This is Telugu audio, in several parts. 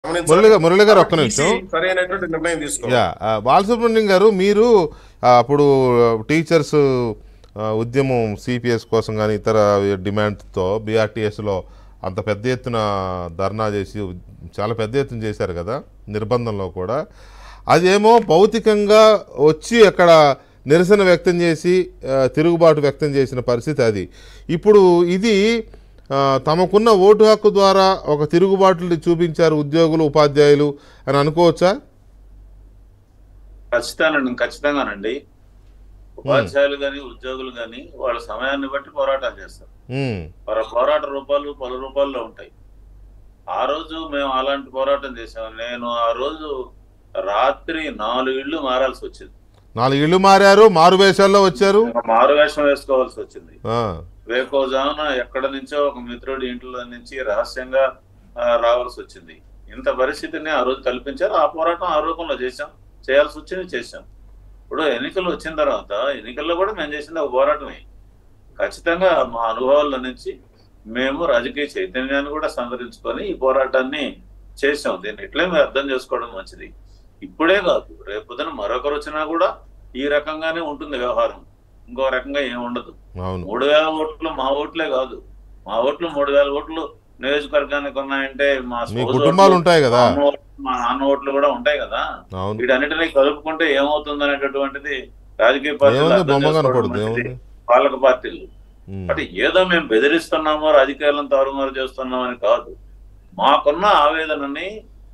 మురళి గారు ఒక్క నిమిషం. సరైనటువంటి నిర్ణయం తీసుకోవాలి. బాలసుబ్రహ్మణ్యం గారు, మీరు అప్పుడు టీచర్స్ ఉద్యమం సిపిఎస్ కోసం కానీ ఇతర డిమాండ్తో బీఆర్టీఎస్లో అంత పెద్ద ఎత్తున ధర్నా చేసి చాలా పెద్ద ఎత్తున చేశారు కదా, నిర్బంధంలో కూడా. అదేమో భౌతికంగా వచ్చి అక్కడ నిరసన వ్యక్తం చేసి తిరుగుబాటు వ్యక్తం చేసిన పరిస్థితి అది. ఇప్పుడు ఇది తమకున్న ఓటు హక్కు ద్వారా ఒక తిరుగుబాటుని చూపించారు ఉద్యోగులు ఉపాధ్యాయులు అని అనుకోవచ్చా? ఖచ్చితంగానండి. ఉపాధ్యాయులు కానీ ఉద్యోగులు కానీ వాళ్ళ సమయాన్ని బట్టి పోరాటాలు చేస్తారు. వాళ్ళ పోరాట రూపాలు పలు రూపాల్లో ఉంటాయి. ఆ రోజు మేము అలాంటి పోరాటం చేసాము. నేను ఆ రోజు రాత్రి 4 ఇళ్లు మారాల్సి వచ్చింది. 4 ఇళ్లు మారారు, మారు వేషాల్లో వచ్చారు, మారు వేషం వేసుకోవాల్సి వచ్చింది. వేకోజామున ఎక్కడ నుంచో ఒక మిత్రుడి ఇంట్లో నుంచి రహస్యంగా రావాల్సి వచ్చింది. ఇంత పరిస్థితిని ఆ రోజు కల్పించారు. ఆ పోరాటం ఆ రూపంలో చేయాల్సి వచ్చింది, చేశాం. ఇప్పుడు ఎన్నికలు వచ్చిన తర్వాత ఎన్నికల్లో కూడా మేము చేసింది ఒక పోరాటమే. ఖచ్చితంగా మా అనుభవాల నుంచి మేము రాజకీయ చైతన్యాన్ని కూడా సంతరించుకొని ఈ పోరాటాన్ని చేసాం. దీన్ని ఇట్లే మీరు అర్థం చేసుకోవడం మంచిది. ఇప్పుడే కాదు, రేపొద్దున మరొకరు వచ్చినా కూడా ఈ రకంగానే ఉంటుంది వ్యవహారం. ఇంకో రకంగా ఏమి ఉండదు. 3000 ఓట్లు మా ఓట్లే కాదు, మా ఓట్లు 3000 ఓట్లు నియోజకవర్గానికి ఉన్నాయంటే మా కుటుంబాలు ఉంటాయి కదా, మా నాన్న ఓట్లు కూడా ఉంటాయి కదా. వీటన్నిటినీ కలుపుకుంటే ఏమవుతుంది అనేటటువంటిది రాజకీయ పార్టీలు, పాలక పార్టీలు. అంటే ఏదో మేము బెదిరిస్తున్నామో రాజకీయాలను తారుమారు చేస్తున్నామని కాదు, మాకున్న ఆవేదనని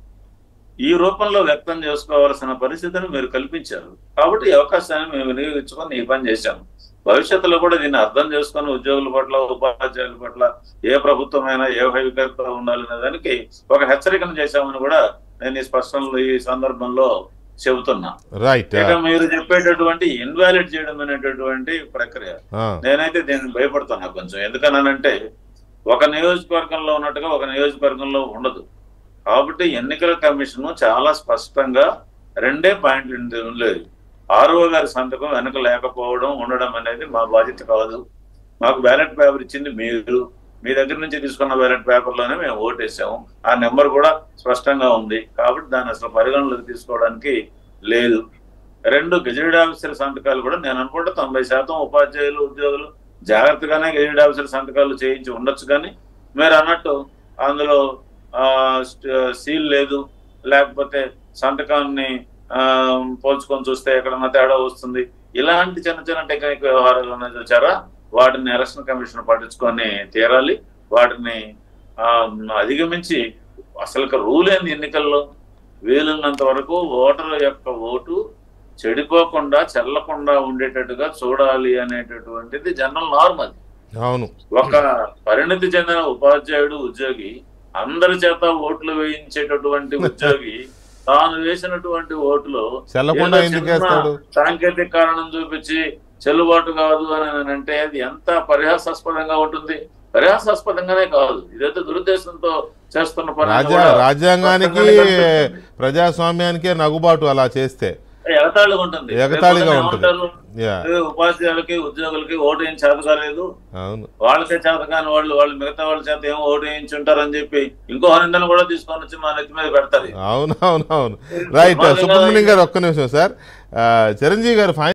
ఈ రూపంలో వ్యక్తం చేసుకోవాల్సిన పరిస్థితిని మీరు కల్పించారు. కాబట్టి ఈ అవకాశాన్ని మేము వినియోగించుకొని ఈ పని చేశాము. భవిష్యత్తులో కూడా దీన్ని అర్థం చేసుకొని ఉద్యోగుల పట్ల ఉపాధ్యాయుల పట్ల ఏ ప్రభుత్వమైనా ఏ వైఖరితో ఉండాలనే దానికి ఒక హెచ్చరికను చేశామని కూడా నేను ఈ సందర్భంలో చెబుతున్నా. ఇక మీరు చెప్పేటటువంటి ఇన్వాలిడ్ చేయడం అనేటటువంటి ప్రక్రియ నేనైతే దీన్ని భయపడుతున్నా కొంచెం. ఎందుకనంటే ఒక నియోజకవర్గంలో ఉన్నట్టుగా ఒక నియోజకవర్గంలో ఉండదు. కాబట్టి ఎన్నికల కమిషన్ చాలా స్పష్టంగా 2 పాయింట్లు లేదు. ఆర్ఓ గారి సంతకం వెనక లేకపోవడం ఉండడం అనేది మా బాధ్యత కాదు. మాకు బ్యాలెట్ పేపర్ ఇచ్చింది మీరు, మీ దగ్గర నుంచి తీసుకున్న బ్యాలెట్ పేపర్లోనే మేము ఓటేసాము. ఆ నెంబర్ కూడా స్పష్టంగా ఉంది. కాబట్టి దాన్ని అసలు పరిగణలోకి తీసుకోవడానికి లేదు. 2 గెజిటెడ్ ఆఫీసర్ సంతకాలు కూడా నేను అనుకుంటే 90% ఉపాధ్యాయులు ఉద్యోగులు జాగ్రత్తగానే గెజిటెడ్ ఆఫీసర్ సంతకాలు చేయించి ఉండొచ్చు. కానీ మీరు అన్నట్టు అందులో సీల్ లేదు, లేకపోతే సంతకాన్ని పోల్చుకొని చూస్తే ఎక్కడన్నా తేడా వస్తుంది. ఇలాంటి చిన్న చిన్న టెక్నిక్ వ్యవహారాలు ఉన్నాయి చూసారా, వాటిని ఎలక్షన్ కమిషన్ పట్టించుకొని తీరాలి. వాటిని అధిగమించి అసలు రూల్ ఏంది ఎన్నికల్లో, వీలున్నంత వరకు ఓటర్ యొక్క ఓటు చెడిపోకుండా చెల్లకుండా ఉండేటట్టుగా చూడాలి అనేటటువంటిది జనరల్ నార్మ్. అది ఒక పరిణితి చెందిన ఉపాధ్యాయుడు ఉద్యోగి అందరి చేత ఓట్లు వేయించేటటువంటి ఉద్యోగి తాను వేసినటువంటి ఓటులో సాంకేతిక కారణం చూపించి చెల్లుబాటు కాదు అని అంటే అది ఎంత పరిహాసాస్పదంగా ఉంటుంది. పరిహాసాస్పదంగానే కాదు, ఇదైతే దురుద్దేశంతో చేస్తున్న పని. రాజ్యాంగానికి ప్రజాస్వామ్యానికే నగుబాటు అలా చేస్తే ఎగతాళిగా ఉంటుంది. ఉపాధ్యాయులకి ఉద్యోగులకి ఓటు ఏం చేత కాలేదు, వాళ్ళకే చేత కాని వాళ్ళు మిగతా వాళ్ళ చేత ఏం ఓటు వేయించుంటారని చెప్పి ఇంకో నిందను కూడా తీసుకొని వచ్చి మా నెత్తి మీద పెడతారు. అవునవునవును, రైట్. సుబ్రహ్మణ్యం గారు ఒక్క నిమిషం సార్. చిరంజీవి గారు